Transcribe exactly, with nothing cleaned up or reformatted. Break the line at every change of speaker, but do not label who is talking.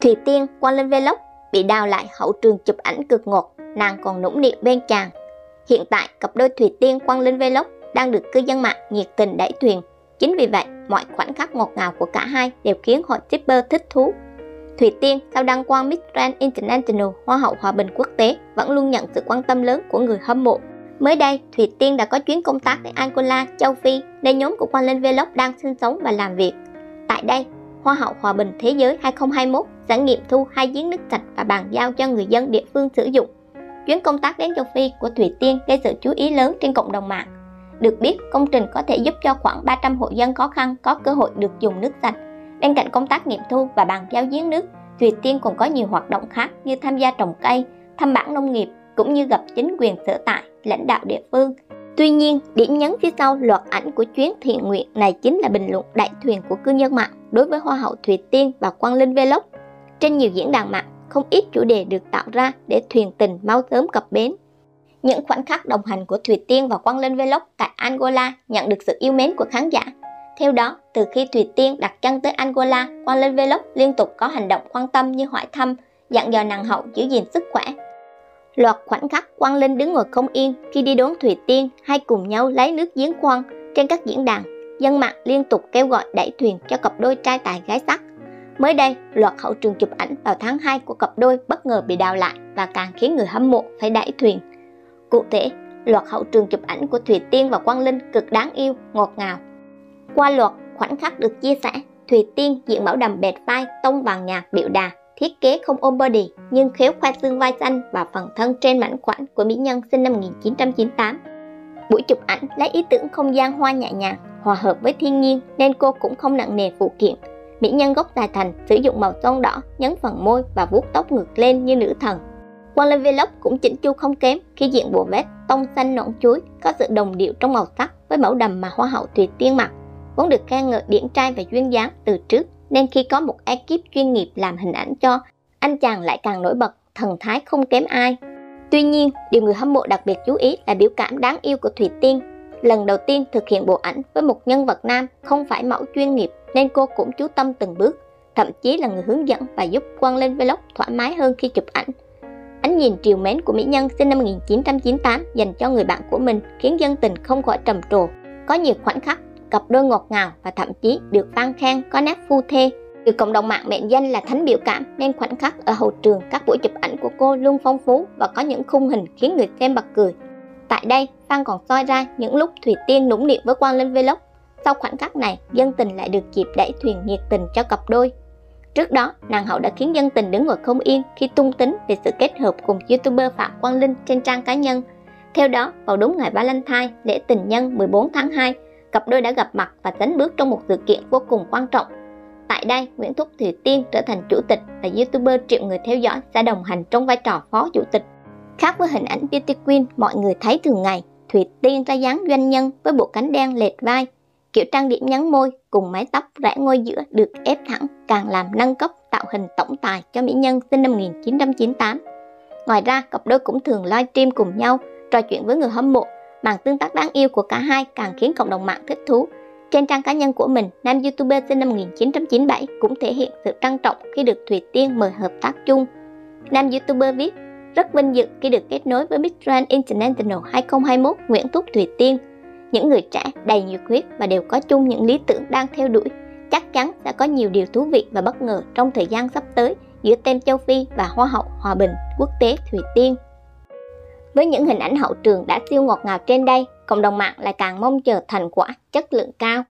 Thùy Tiên, Quang Linh Vlog bị đào lại hậu trường chụp ảnh cực ngọt, nàng còn nũng nịu bên chàng. Hiện tại, cặp đôi Thùy Tiên, Quang Linh Vlog đang được cư dân mạng nhiệt tình đẩy thuyền. Chính vì vậy, mọi khoảnh khắc ngọt ngào của cả hai đều khiến hội shipper thích thú. Thùy Tiên, sao đăng quang Miss Grand International Hoa hậu Hòa bình quốc tế, vẫn luôn nhận sự quan tâm lớn của người hâm mộ. Mới đây, Thùy Tiên đã có chuyến công tác đến Angola, châu Phi, nơi nhóm của Quang Linh Vlog đang sinh sống và làm việc. Tại đây, Hoa hậu Hòa bình Thế giới hai không hai mốt sẽ nghiệm thu hai giếng nước sạch và bàn giao cho người dân địa phương sử dụng. Chuyến công tác đến châu Phi của Thùy Tiên gây sự chú ý lớn trên cộng đồng mạng. Được biết, công trình có thể giúp cho khoảng ba trăm hộ dân khó khăn có cơ hội được dùng nước sạch. Bên cạnh công tác nghiệm thu và bàn giao giếng nước, Thùy Tiên còn có nhiều hoạt động khác như tham gia trồng cây, thăm bản nông nghiệp, cũng như gặp chính quyền sở tại, lãnh đạo địa phương. Tuy nhiên, điểm nhấn phía sau loạt ảnh của chuyến thiện nguyện này chính là bình luận đẩy thuyền của cư dân mạng đối với Hoa hậu Thùy Tiên và Quang Linh Vlog. Trên nhiều diễn đàn mạng, không ít chủ đề được tạo ra để thuyền tình mau sớm cập bến. Những khoảnh khắc đồng hành của Thùy Tiên và Quang Linh Vlog tại Angola nhận được sự yêu mến của khán giả. Theo đó, từ khi Thùy Tiên đặt chân tới Angola, Quang Linh Vlog liên tục có hành động quan tâm như hỏi thăm, dặn dò nàng hậu giữ gìn sức khỏe. Loạt khoảnh khắc Quang Linh đứng ngồi không yên khi đi đón Thùy Tiên hay cùng nhau lấy nước giếng khoan trên các diễn đàn, dân mạng liên tục kêu gọi đẩy thuyền cho cặp đôi trai tài gái sắc. Mới đây, loạt hậu trường chụp ảnh vào tháng hai của cặp đôi bất ngờ bị đào lại và càng khiến người hâm mộ phải đẩy thuyền. Cụ thể, loạt hậu trường chụp ảnh của Thùy Tiên và Quang Linh cực đáng yêu, ngọt ngào. Qua loạt khoảnh khắc được chia sẻ, Thùy Tiên diện mẫu đầm bẹt vai tông vàng nhạt điệu đà, thiết kế không ôm body nhưng khéo khoe xương vai xanh và phần thân trên mảnh khảnh của mỹ nhân sinh năm một nghìn chín trăm chín mươi tám. Buổi chụp ảnh lấy ý tưởng không gian hoa nhẹ nhàng, hòa hợp với thiên nhiên nên cô cũng không nặng nề phụ kiện. Mỹ nhân gốc dài thành sử dụng màu son đỏ nhấn phần môi và vuốt tóc ngược lên như nữ thần. Quang Linh Vlog cũng chỉnh chu không kém khi diện bộ vest tông xanh nõn chuối có sự đồng điệu trong màu sắc với mẫu đầm mà Hoa hậu Thùy Tiên mặc, vốn được khen ngợi điển trai và duyên dáng từ trước, nên khi có một ekip chuyên nghiệp làm hình ảnh cho, anh chàng lại càng nổi bật, thần thái không kém ai. Tuy nhiên, điều người hâm mộ đặc biệt chú ý là biểu cảm đáng yêu của Thùy Tiên. Lần đầu tiên thực hiện bộ ảnh với một nhân vật nam không phải mẫu chuyên nghiệp nên cô cũng chú tâm từng bước, thậm chí là người hướng dẫn và giúp Quang Linh Vlog thoải mái hơn khi chụp ảnh. Ánh nhìn trìu mến của mỹ nhân sinh năm một nghìn chín trăm chín mươi tám dành cho người bạn của mình khiến dân tình không khỏi trầm trồ. Có nhiều khoảnh khắc cặp đôi ngọt ngào và thậm chí được fan khen có nét phu thê. Được cộng đồng mạng mệnh danh là thánh biểu cảm nên khoảnh khắc ở hậu trường các buổi chụp ảnh của cô luôn phong phú và có những khung hình khiến người xem bật cười. Tại đây, fan còn soi ra những lúc Thùy Tiên nũng nịu với Quang Linh Vlog. Sau khoảnh khắc này, dân tình lại được dịp đẩy thuyền nhiệt tình cho cặp đôi. Trước đó, nàng hậu đã khiến dân tình đứng ngồi không yên khi tung tính về sự kết hợp cùng YouTuber Phạm Quang Linh trên trang cá nhân. Theo đó, vào đúng ngày Valentine, lễ tình nhân mười bốn tháng hai, cặp đôi đã gặp mặt và sánh bước trong một sự kiện vô cùng quan trọng. Tại đây, Nguyễn Thúc Thùy Tiên trở thành chủ tịch và YouTuber triệu người theo dõi sẽ đồng hành trong vai trò phó chủ tịch. Khác với hình ảnh Beauty Queen mọi người thấy thường ngày, Thùy Tiên ra dáng doanh nhân với bộ cánh đen lệch vai, kiểu trang điểm nhắn môi cùng mái tóc rẽ ngôi giữa được ép thẳng càng làm nâng cấp tạo hình tổng tài cho mỹ nhân sinh năm một nghìn chín trăm chín mươi tám. Ngoài ra, cặp đôi cũng thường livestream cùng nhau, trò chuyện với người hâm mộ. Màn tương tác đáng yêu của cả hai càng khiến cộng đồng mạng thích thú. Trên trang cá nhân của mình, nam YouTuber sinh năm một nghìn chín trăm chín mươi bảy cũng thể hiện sự trân trọng khi được Thùy Tiên mời hợp tác chung. Nam YouTuber viết, rất vinh dự khi được kết nối với Miss Grand International hai không hai mốt Nguyễn Thúc Thùy Tiên. Những người trẻ đầy nhiệt huyết và đều có chung những lý tưởng đang theo đuổi. Chắc chắn sẽ có nhiều điều thú vị và bất ngờ trong thời gian sắp tới giữa tem châu Phi và Hoa hậu Hòa bình quốc tế Thùy Tiên. Với những hình ảnh hậu trường đã siêu ngọt ngào trên đây, cộng đồng mạng lại càng mong chờ thành quả chất lượng cao.